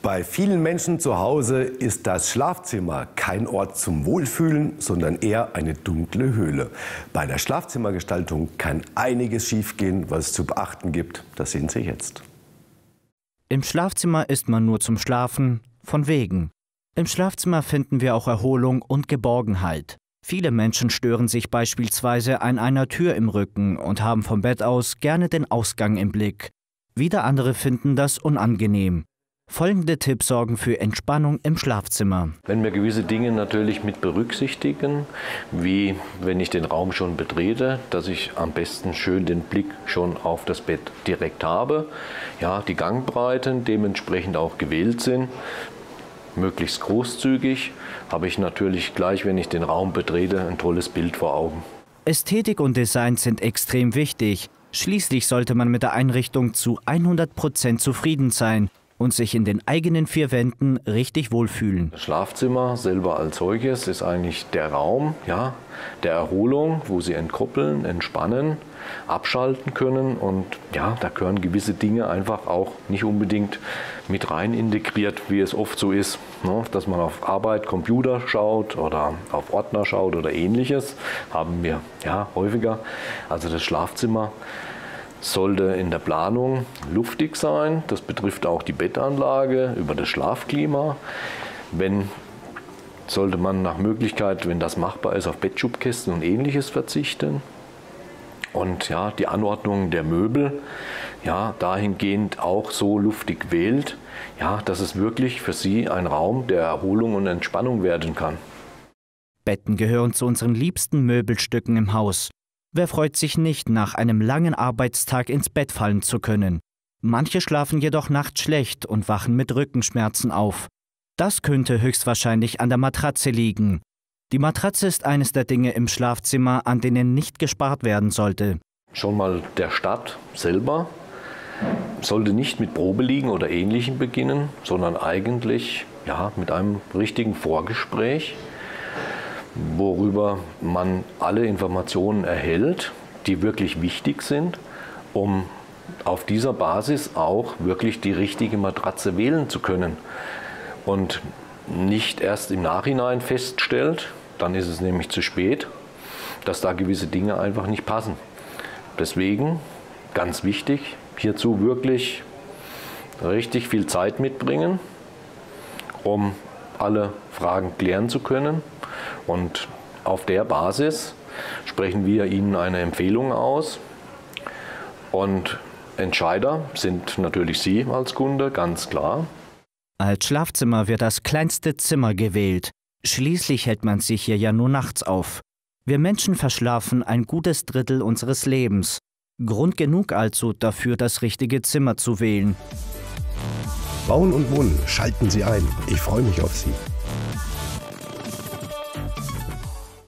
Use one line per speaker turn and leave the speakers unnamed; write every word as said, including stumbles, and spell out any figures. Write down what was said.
Bei vielen Menschen zu Hause ist das Schlafzimmer kein Ort zum Wohlfühlen, sondern eher eine dunkle Höhle. Bei der Schlafzimmergestaltung kann einiges schiefgehen, was es zu beachten gibt. Das sehen Sie jetzt.
Im Schlafzimmer ist man nur zum Schlafen, von wegen. Im Schlafzimmer finden wir auch Erholung und Geborgenheit. Viele Menschen stören sich beispielsweise an einer Tür im Rücken und haben vom Bett aus gerne den Ausgang im Blick. Wieder andere finden das unangenehm. Folgende Tipps sorgen für Entspannung im Schlafzimmer.
Wenn wir gewisse Dinge natürlich mit berücksichtigen, wie wenn ich den Raum schon betrete, dass ich am besten schön den Blick schon auf das Bett direkt habe, ja, die Gangbreiten dementsprechend auch gewählt sind, möglichst großzügig, habe ich natürlich gleich, wenn ich den Raum betrete, ein tolles Bild vor Augen.
Ästhetik und Design sind extrem wichtig. Schließlich sollte man mit der Einrichtung zu hundert Prozent zufrieden sein und sich in den eigenen vier Wänden richtig wohlfühlen.
Das Schlafzimmer selber als solches ist eigentlich der Raum, ja, der Erholung, wo Sie entkoppeln, entspannen, abschalten können, und ja, da gehören gewisse Dinge einfach auch nicht unbedingt mit rein integriert, wie es oft so ist, ne, dass man auf Arbeit, Computer schaut oder auf Ordner schaut oder ähnliches, haben wir ja häufiger. Also das Schlafzimmer sollte in der Planung luftig sein. Das betrifft auch die Bettanlage über das Schlafklima. Wenn, sollte man nach Möglichkeit, wenn das machbar ist, auf Bettschubkästen und Ähnliches verzichten. Und ja, die Anordnung der Möbel, ja, dahingehend auch so luftig wählt, ja, dass es wirklich für Sie ein Raum der Erholung und Entspannung werden kann.
Betten gehören zu unseren liebsten Möbelstücken im Haus. Wer freut sich nicht, nach einem langen Arbeitstag ins Bett fallen zu können? Manche schlafen jedoch nachts schlecht und wachen mit Rückenschmerzen auf. Das könnte höchstwahrscheinlich an der Matratze liegen. Die Matratze ist eines der Dinge im Schlafzimmer, an denen nicht gespart werden sollte.
Schon mal der Start selber sollte nicht mit Probeliegen oder Ähnlichem beginnen, sondern eigentlich ja, mit einem richtigen Vorgespräch, worüber man alle Informationen erhält, die wirklich wichtig sind, um auf dieser Basis auch wirklich die richtige Matratze wählen zu können. Und nicht erst im Nachhinein feststellt, dann ist es nämlich zu spät, dass da gewisse Dinge einfach nicht passen. Deswegen, ganz wichtig, hierzu wirklich richtig viel Zeit mitbringen, um alle Fragen klären zu können. Und auf der Basis sprechen wir Ihnen eine Empfehlung aus. Und Entscheider sind natürlich Sie als Kunde, ganz klar.
Als Schlafzimmer wird das kleinste Zimmer gewählt. Schließlich hält man sich hier ja nur nachts auf. Wir Menschen verschlafen ein gutes Drittel unseres Lebens. Grund genug also dafür, das richtige Zimmer zu wählen.
Bauen und Wohnen, schalten Sie ein. Ich freue mich auf Sie.